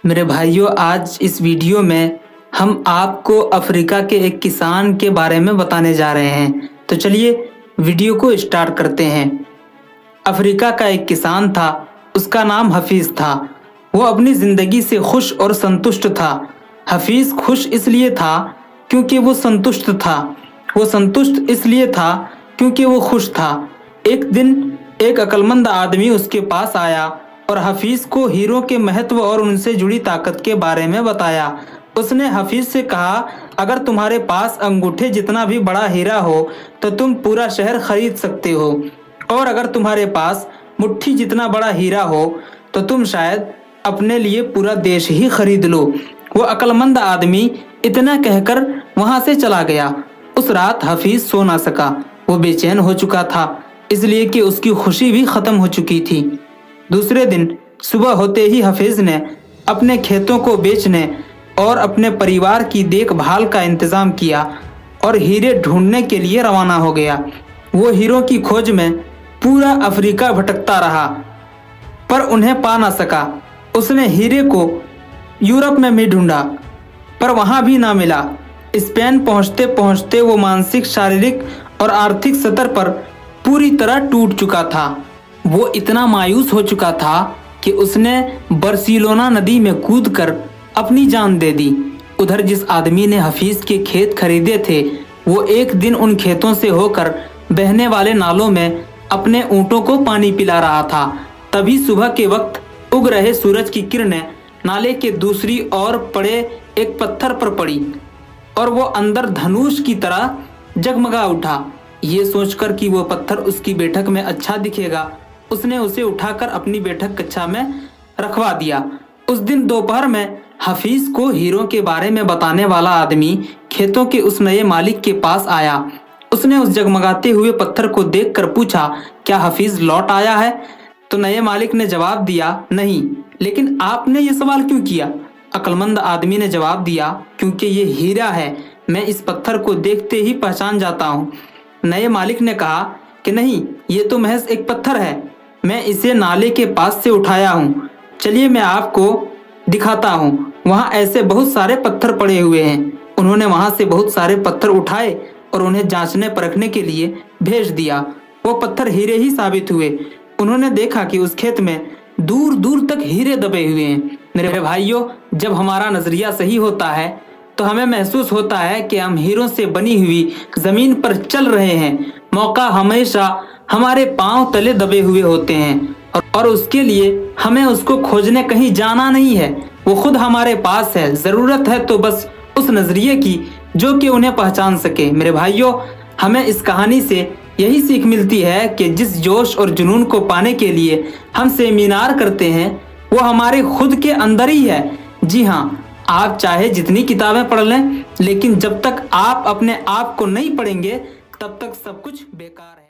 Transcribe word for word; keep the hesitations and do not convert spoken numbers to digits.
मेरे भाइयों, आज इस वीडियो में हम आपको अफ्रीका के एक किसान के बारे में बताने जा रहे हैं। तो चलिए वीडियो को स्टार्ट करते हैं। अफ्रीका का एक किसान था, उसका नाम हफीज था। वो अपनी ज़िंदगी से खुश और संतुष्ट था। हफीज खुश इसलिए था क्योंकि वो संतुष्ट था। वो संतुष्ट इसलिए था क्योंकि वो खुश था। एक दिन एक अक्लमंद आदमी उसके पास आया और हफीज को हीरो के महत्व और उनसे जुड़ी ताकत के बारे में बताया। उसने हफीज से कहा, अगर तुम्हारे पास अंगूठे जितना भी बड़ा हीरा हो तो तुम पूरा शहर खरीद सकते हो, और अगर तुम्हारे पास मुट्ठी जितना बड़ा हीरा हो तो तुम शायद अपने लिए पूरा देश ही खरीद लो। वो अक्लमंद आदमी इतना कहकर वहां से चला गया। उस रात हफीज सो ना सका। वो बेचैन हो चुका था, इसलिए कि उसकी खुशी भी खत्म हो चुकी थी। दूसरे दिन सुबह होते ही हफीज ने अपने खेतों को बेचने और अपने परिवार की देखभाल का इंतजाम किया और हीरे ढूंढने के लिए रवाना हो गया। वो हीरों की खोज में पूरा अफ्रीका भटकता रहा, पर उन्हें पा ना सका। उसने हीरे को यूरोप में भी ढूंढा, पर वहां भी ना मिला। स्पेन पहुंचते पहुंचते वो मानसिक, शारीरिक और आर्थिक स्तर पर पूरी तरह टूट चुका था। वो इतना मायूस हो चुका था कि उसने बार्सिलोना नदी में कूदकर अपनी जान दे दी। उधर जिस आदमी ने हफीज के खेत खरीदे थे, वो एक दिन उन खेतों से होकर बहने वाले नालों में अपने ऊँटों को पानी पिला रहा था। तभी सुबह के वक्त उग रहे सूरज की किरणें नाले के दूसरी ओर पड़े एक पत्थर पर पड़ी और वो अंदर धनुष की तरह जगमगा उठा। ये सोचकर कि वो पत्थर उसकी बैठक में अच्छा दिखेगा, उसने उसे उठाकर अपनी बैठक कक्षा में रखवा दिया। उस दिन दोपहर में हफीज को हीरो के बारे में बताने वाला आदमी खेतों के उस नए मालिक के पास आया। उसने उस जगमगाते हुए पत्थर को देखकर पूछा, क्या हफीज लौट आया है? तो नए मालिक ने जवाब दिया, नहीं। लेकिन आपने ये सवाल क्यों किया? अक्लमंद आदमी ने जवाब दिया, क्योंकि ये हीरा है, मैं इस पत्थर को देखते ही पहचान जाता हूँ। नए मालिक ने कहा कि नहीं, ये तो महज एक पत्थर है, मैं इसे नाले के पास से उठाया हूँ। चलिए मैं आपको दिखाता हूँ, वहाँ ऐसे बहुत सारे पत्थर पड़े हुए हैं। उन्होंने वहाँ से बहुत सारे पत्थर उठाए और उन्हें जांचने परखने के लिए भेज दिया। वो पत्थर हीरे ही साबित हुए। उन्होंने देखा कि उस खेत में दूर दूर तक हीरे दबे हुए हैं। मेरे भाइयों, जब हमारा नजरिया सही होता है तो हमें महसूस होता है कि हम हीरों से बनी हुई जमीन पर चल रहे हैं। मौका हमेशा हमारे पांव तले दबे हुए होते हैं और उसके लिए हमें उसको खोजने कहीं जाना नहीं है, वो खुद हमारे पास है। जरूरत है तो बस उस नजरिए की जो कि उन्हें पहचान सके। मेरे भाइयों, हमें इस कहानी से यही सीख मिलती है कि जिस जोश और जुनून को पाने के लिए हम सेमिनार करते हैं, वो हमारे खुद के अंदर ही है। जी हाँ, आप चाहे जितनी किताबें पढ़ लें, लेकिन जब तक आप अपने आप को नहीं पढ़ेंगे तब तक सब कुछ बेकार है।